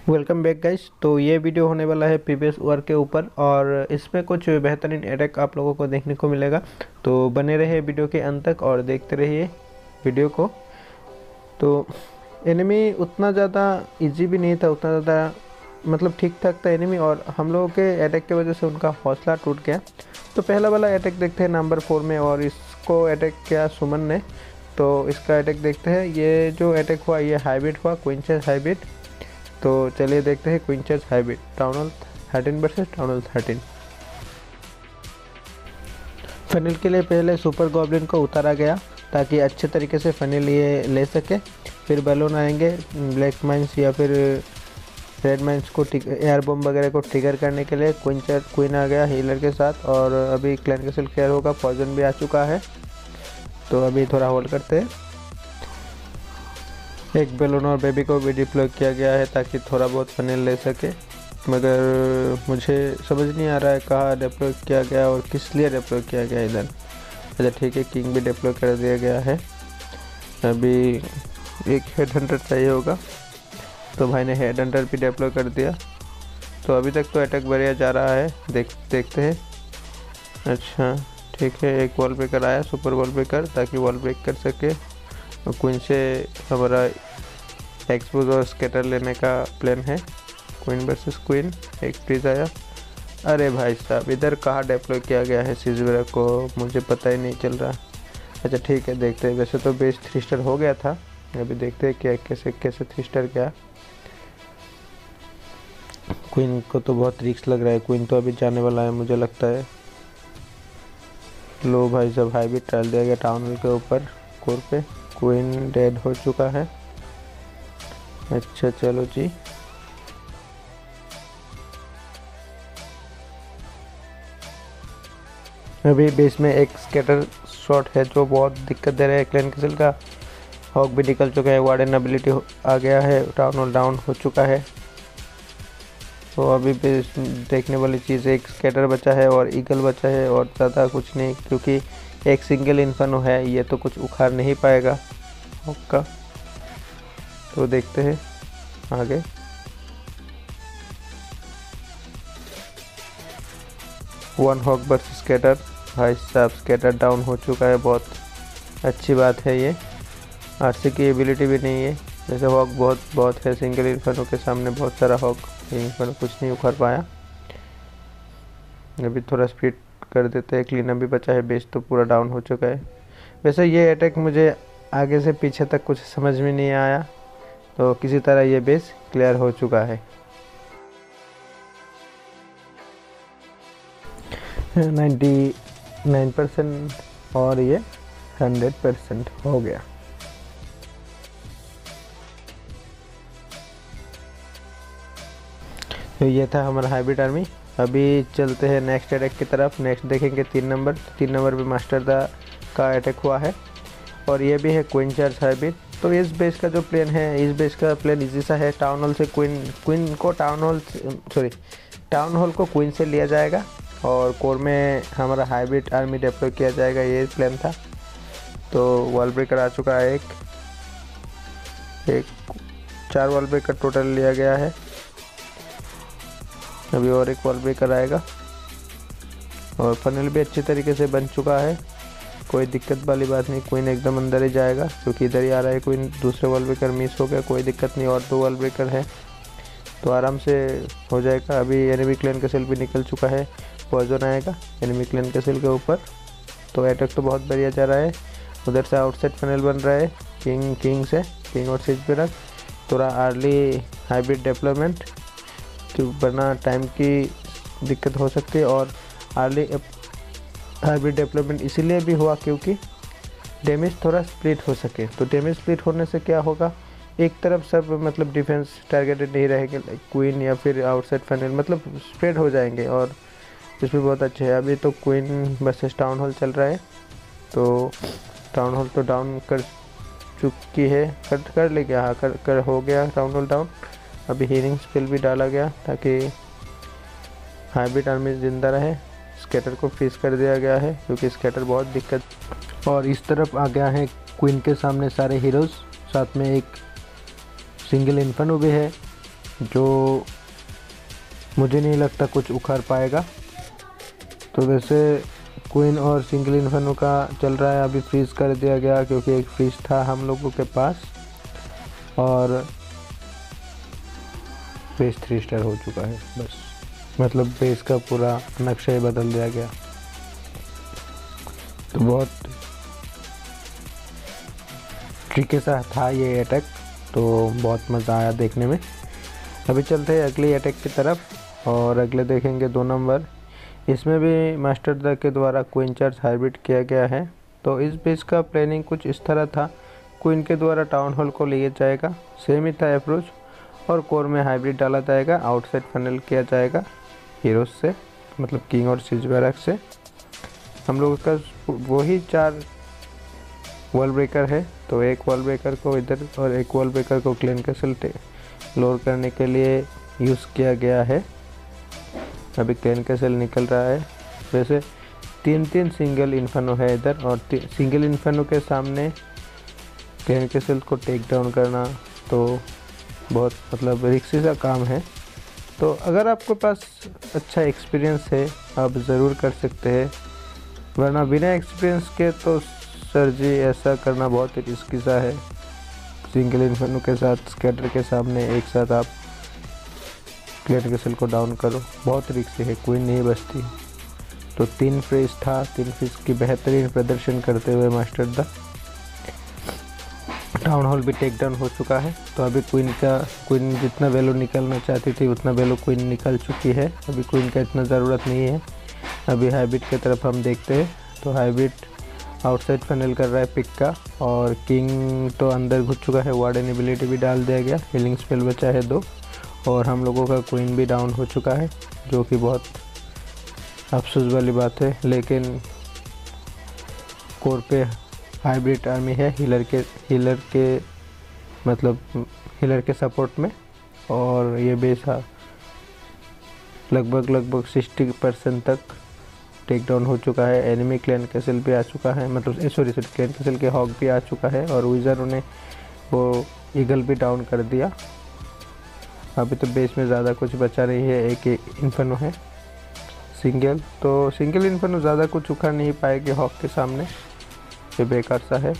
Welcome back guys. तो ये video होने वाला है प्रीवियस ओवर के ऊपर और इसमें कुछ बेहतरीन अटैक आप लोगों को देखने को मिलेगा। तो बने रहिए वीडियो के अंत तक और देखते रहिए वीडियो को। तो एनिमी उतना ज़्यादा इजी भी नहीं था, उतना ज़्यादा मतलब ठीक ठाक था एनिमी, और हम लोगों के अटैक की वजह से उनका हौसला टूट गया। तो पहला वाला अटैक देखते हैं नंबर 4 में, और इसको अटैक किया सुमन ने। तो इसका अटैक देखते हैं। ये जो अटैक हुआ ये हाइब्रिड हुआ, क्विंचेस हाइब्रिड। तो चलिए देखते हैं क्विंचेस hybrid town hall 13 versus town hall 13। Funnel के लिए पहले सुपर गॉब्लिन को उतारा गया ताकि अच्छे तरीके से फनिल ये ले सके। फिर बैलून आएंगे ब्लैक माइंस या फिर रेड माइंस को एयर बम वगैरह को ट्रिगर करने के लिए। क्वीन आ गया हीलर के साथ, और अभी क्लैन कैसल क्लियर होगा। पॉइजन भी आ चुका है, तो अभी थोड़ा होल्ड करते हैं। एक बैलून और बेबी को भी डिप्लॉय किया गया है ताकि थोड़ा बहुत फनिल ले सके, मगर मुझे समझ नहीं आ रहा है कहाँ डिप्लॉय किया गया और किस लिए डिप्लॉय किया गया इधर। अच्छा ठीक है, किंग भी डिप्लॉय कर दिया गया है। अभी एक हेड हंटर चाहिए होगा, तो भाई ने हेड हंटर भी डिप्लॉय कर दिया। तो अभी तक तो अटैक बढ़िया जा रहा है, देखते हैं। अच्छा ठीक है, एक वॉल ब्रेकर आया, सुपर वॉल ब्रेकर, ताकि वॉल ब्रेक कर सके। क्वीन से हमारा एक्सपोज और स्केटर लेने का प्लान है। क्वीन वर्सेस क्वीन, एक फ्रीज आया। अरे भाई साहब, इधर कहाँ डिप्लॉय किया गया है सिजवेरा को, मुझे पता ही नहीं चल रहा। अच्छा ठीक है, देखते हैं। वैसे तो बेस 3 स्टार हो गया था, अभी देखते हैं क्या कैसे 3 स्टार गया। क्वीन को तो बहुत रिस्क लग रहा है, क्वीन तो अभी जाने वाला है मुझे लगता है। लो भाई साहब, हाईवी ट्रायल दिया गया टाउन हॉल के ऊपर कोर पे। क्वीन डेड हो चुका है। अच्छा चलो जी, अभी बेस में एक स्कैटर शॉट है जो बहुत दिक्कत दे रहा है। क्लैन कैसल का हॉक भी निकल चुका है, वार्डन एबिलिटी आ गया है, टाउन हॉल डाउन हो चुका है। तो अभी बेस देखने वाली चीज़ एक स्कैटर बचा है और ईगल बचा है, और ज़्यादा कुछ नहीं, क्योंकि एक सिंगल इन्फर्नो है, ये तो कुछ उखाड़ नहीं पाएगा हॉक का। तो देखते हैं आगे। One hawk versus scatter. भाई साहब स्कैटर डाउन हो चुका है, बहुत अच्छी बात है। ये आरसी की एबिलिटी भी नहीं है, जैसे हॉक बहुत है सिंगल इन्फर्नो के सामने, बहुत सारा हॉक, इन्फर्नो कुछ नहीं उखाड़ पाया। अभी थोड़ा स्पीड कर देते हैं, क्लीन अप भी बचा है, बेस तो पूरा डाउन हो चुका है। वैसे ये अटैक मुझे आगे से पीछे तक कुछ समझ में नहीं आया, तो किसी तरह ये बेस क्लियर हो चुका है। 99% और ये 100% हो गया। तो ये था हमारा हाइब्रिड आर्मी। अभी चलते हैं नेक्स्ट अटैक की तरफ। नेक्स्ट देखेंगे 3 नंबर। 3 नंबर पे मास्टर दा का अटैक हुआ है, और ये भी है क्वीन चार्ज हाइब्रिड। तो इस बेस का जो प्लान है, इस बेस का प्लान इजी सा है। टाउन हॉल से क्वीन को टाउन हॉल को क्वीन से लिया जाएगा, और कोर में हमारा हाइब्रिड आर्मी डिप्लॉय किया जाएगा, ये प्लान था। तो वॉल ब्रेकर आ चुका है, एक 4 वॉल ब्रेकर टोटल लिया गया है। अभी और एक वॉल ब्रेकर आएगा, और फनल भी अच्छी तरीके से बन चुका है, कोई दिक्कत वाली बात नहीं। क्वीन एकदम अंदर ही जाएगा, क्योंकि इधर ही आ रहा है क्वीन। दूसरे वॉल ब्रेकर मिस हो गया, कोई दिक्कत नहीं, और 2 वॉल ब्रेकर है तो आराम से हो जाएगा। अभी एनिमी क्लैन कैसल भी निकल चुका है, पॉइजन आएगा एनिमी क्लैन कैसल के ऊपर। तो अटैक तो बहुत बढ़िया जा रहा है। उधर से आउटसाइड फनल बन रहा है किंग और सिज पे रख। थोड़ा अर्ली हाइब्रिड डेवलपमेंट, क्यों वरना टाइम की दिक्कत हो सकती है। और अर्ली हाइब्रिड डेवलपमेंट इसीलिए भी हुआ क्योंकि डैमेज थोड़ा स्प्लिट हो सके। तो डैमेज स्प्लिट होने से क्या होगा, एक तरफ सब मतलब डिफेंस टारगेटेड नहीं रहेंगे, क्वीन या फिर आउटसाइड फनल मतलब स्प्रेड हो जाएंगे, और इसमें बहुत अच्छे है। अभी तो क्वीन वर्सेस टाउन हॉल चल रहा है, तो टाउन हॉल तो डाउन कर चुकी है, कर ले गया, हाँ कर हो गया टाउन हॉल डाउन। अभी हीलिंग स्पेल भी डाला गया ताकि हाइब्रिड आर्मी जिंदा रहे। स्कैटर को फ्रीज कर दिया गया है, क्योंकि स्कैटर बहुत दिक्कत। और इस तरफ आ गया है क्वीन के सामने सारे हीरोज़, साथ में एक सिंगल इन्फर्नो भी है। जो मुझे नहीं लगता कुछ उखाड़ पाएगा। तो वैसे क्वीन और सिंगल इन्फर्नो का चल रहा है, अभी फ्रीज कर दिया गया क्योंकि एक फ्रीज था हम लोगों के पास, और बेस 3 स्टार हो चुका है। बस मतलब बेस का पूरा नक्शा ही बदल दिया गया। तो बहुत ट्रिकी सा था ये अटैक, तो बहुत मज़ा आया देखने में। अभी चलते हैं अगली अटैक की तरफ, और अगले देखेंगे 2 नंबर। इसमें भी मास्टर द के द्वारा क्वीन चार्ज हाइब्रिड किया गया है। तो इस बेस का प्लानिंग कुछ इस तरह था, क्वीन के द्वारा टाउन हॉल को लिया जाएगा, सेम ही था अप्रोच, और कोर में हाइब्रिड डाला जाएगा, आउटसाइड फनल किया जाएगा हीरोज से, मतलब किंग और सिज बैरक से। हम लोगों का वही 4 वॉल ब्रेकर है, तो एक वॉल ब्रेकर को इधर और एक वॉल ब्रेकर को क्लीन कैसल लोअर करने के लिए यूज़ किया गया है। अभी क्लीन कैसल निकल रहा है। वैसे 3 सिंगल इन्फर्नो है इधर, और सिंगल इन्फर्नो के सामने क्लीन कैसल को टेक डाउन करना तो बहुत मतलब रिस्की सा काम है। तो अगर आपके पास अच्छा एक्सपीरियंस है आप ज़रूर कर सकते हैं, वरना बिना एक्सपीरियंस के तो सर जी ऐसा करना बहुत रिस्की सा है। सिंगल इन्फर्नो के साथ स्कैटर के सामने एक साथ आप क्लियर कैसल को डाउन करो, बहुत रिस्की है, क्वीन नहीं बचती। तो 3 फ्रीज था, 3 फ्रीज की बेहतरीन प्रदर्शन करते हुए मास्टर द टाउन हॉल भी टेक डाउन हो चुका है। तो अभी क्वीन जितना वैल्यू निकलना चाहती थी उतना वैल्यू क्वीन निकल चुकी है। अभी क्वीन का इतना ज़रूरत नहीं है। अभी हाइब्रिड की तरफ हम देखते हैं, तो हाइब्रिड आउटसाइड फनल कर रहा है पिक का, और किंग तो अंदर घुस चुका है, वार्डन एबिलिटी भी डाल दिया गया, हीलिंग स्पेल बचा है 2, और हम लोगों का क्वीन भी डाउन हो चुका है, जो कि बहुत अफसोस वाली बात है। लेकिन कोर पे हाइब्रिड आर्मी है हीलर के मतलब हीलर के सपोर्ट में, और ये बेस लगभग 60% तक टेक डाउन हो चुका है। एनिमी क्लैन कैसल भी आ चुका है, मतलब सॉरी क्लैन कैसल के हॉक भी आ चुका है, और विज़र ने वो ईगल भी डाउन कर दिया। अभी तो बेस में ज़्यादा कुछ बचा नहीं है, एक इन्फर्नो है सिंगल, तो सिंगल इन्फर्नो ज़्यादा कुछ उखाड़ नहीं पाएगी हॉक के सामने, ये बेकार सा है।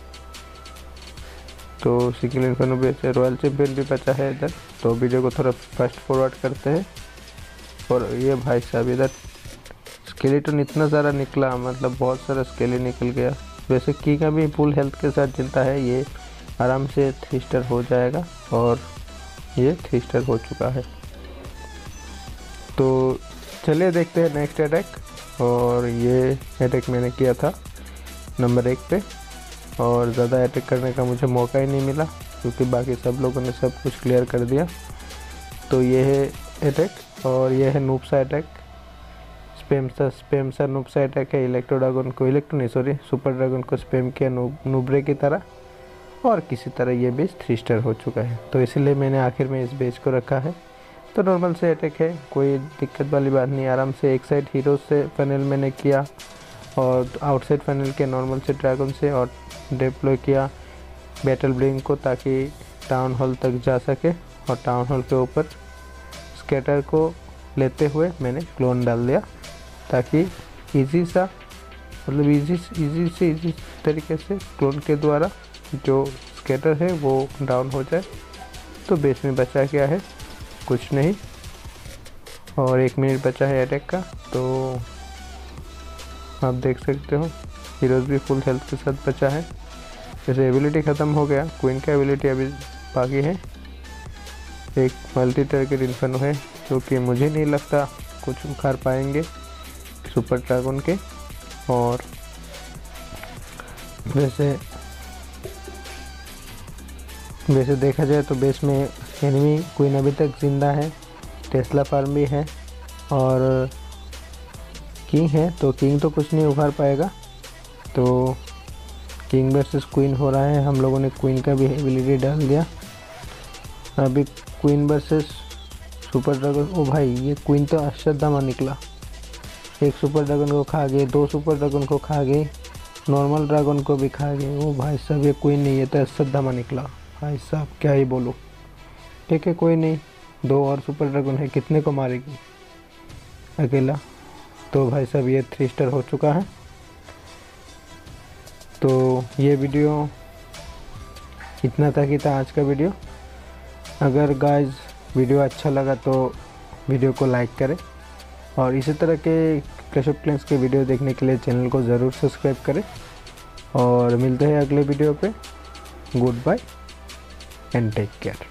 तो सिंगल इन्फर्नो भी अच्छे, रॉयल चैंपियन भी बचा है इधर। तो वीडियो को थोड़ा फास्ट फॉरवर्ड करते हैं, और ये भाई साहब इधर स्केलेटन इतना सारा निकला, मतलब बहुत सारा स्केले निकल गया। वैसे की का भी फुल हेल्थ के साथ चलता है, ये आराम से 3 स्टार हो जाएगा, और ये 3 स्टार हो चुका है। तो चलिए देखते हैं नेक्स्ट अटैक, और ये अटैक मैंने किया था नंबर 1 पे, और ज़्यादा अटैक करने का मुझे मौका ही नहीं मिला क्योंकि बाकी सब लोगों ने सब कुछ क्लियर कर दिया। तो ये है अटैक, और ये है नूब सा अटैक, स्पैम सा नूब सा अटैक है। सुपर ड्रैगन को स्पैम किया नूबरे की तरह, और किसी तरह ये बेस 3 स्टार हो चुका है। तो इसीलिए मैंने आखिर में इस बेस को रखा है। तो नॉर्मल से अटैक है, कोई दिक्कत वाली बात नहीं। आराम से एक साइड हीरो से फनल मैंने किया, और आउटसाइड फनल के नॉर्मल से ड्रैगन से, और डिप्लॉय किया बैटल ब्लिंक को ताकि टाउन हॉल तक जा सके, और टाउन हॉल के ऊपर स्कैटर को लेते हुए मैंने क्लोन डाल दिया, ताकि इजी तरीके से क्लोन के द्वारा जो स्कैटर है वो डाउन हो जाए। तो बेस में बचा क्या है, कुछ नहीं, और 1 मिनट बचा है अटैक का। तो आप देख सकते हो हीरोज भी फुल हेल्थ के साथ बचा है। जैसे एबिलिटी ख़त्म हो गया, क्वीन का एबिलिटी अभी बाकी है। एक मल्टी टारगेट इन्फर्नो है, जो कि मुझे नहीं लगता कुछ उखाड़ पाएंगे सुपर ड्रैगन के। और वैसे देखा जाए तो बेस में एनिमी क्वीन अभी तक जिंदा है, टेस्ला फार्म भी है, और किंग है। तो किंग तो कुछ नहीं उखाड़ पाएगा। तो किंग वर्सेस क्वीन हो रहा है, हम लोगों ने क्वीन का भी एबिलिटी डाल दिया। अभी क्वीन वर्सेस सुपर ड्रैगन। ओ भाई, ये क्वीन तो अश्वत्थामा निकला, एक सुपर ड्रैगन को खा गए, 2 सुपर ड्रैगन को खा गए, नॉर्मल ड्रैगन को भी खा गए। ओ भाई साहब, ये क्वीन नहीं, ये तो अश्वत्थामा निकला। भाई साहब क्या ही बोलूँ। ठीक है, कोई नहीं, 2 और सुपर ड्रैगन है, कितने को मारेगी अकेला। तो भाई साहब ये 3 स्टार हो चुका है। तो ये वीडियो इतना तक ही था आज का वीडियो। अगर गाइस वीडियो अच्छा लगा तो वीडियो को लाइक करें और इसी तरह के क्लैश ऑफ क्लैंस के वीडियो देखने के लिए चैनल को ज़रूर सब्सक्राइब करें। और मिलते हैं अगले वीडियो पे। Goodbye and take care.